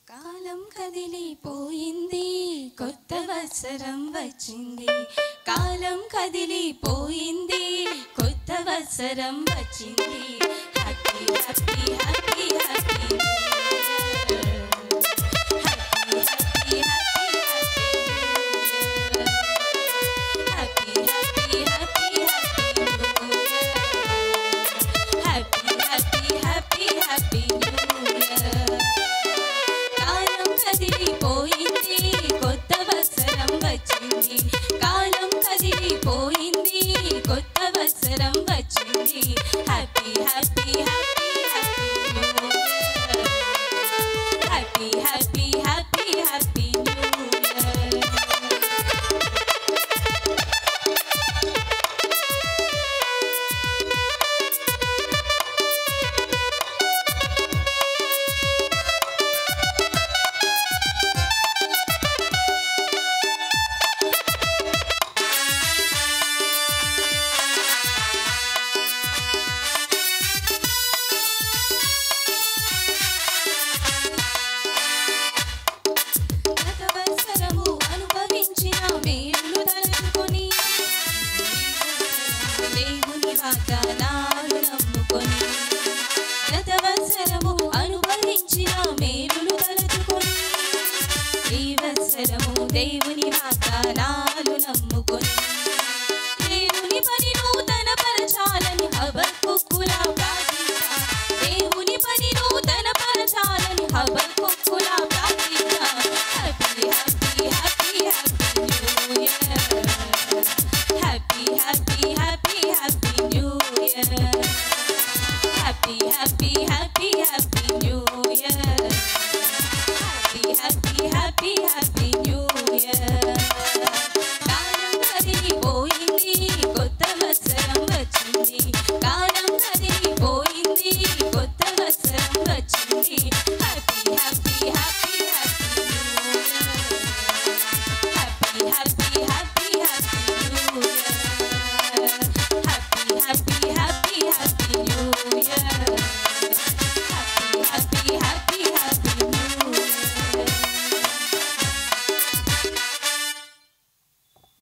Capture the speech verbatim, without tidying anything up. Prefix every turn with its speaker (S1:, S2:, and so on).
S1: కాలం కదిలిపోయింది కొత్త వత్సరం వచ్చింది కాలం కదిలిపోయింది కొత్త వత్సరం వచ్చింది హ్యాపీ హ్యాపీ హ్యాపీ హ్యాపీ కాలం కదిలిపోయింది కొత్త వత్సరం వచ్చింది happy happy happy happy happy happy happy అనుభవించిన మేలును తలుచుకొని ఈ వత్సరము దేవుని వాగ్దానాలు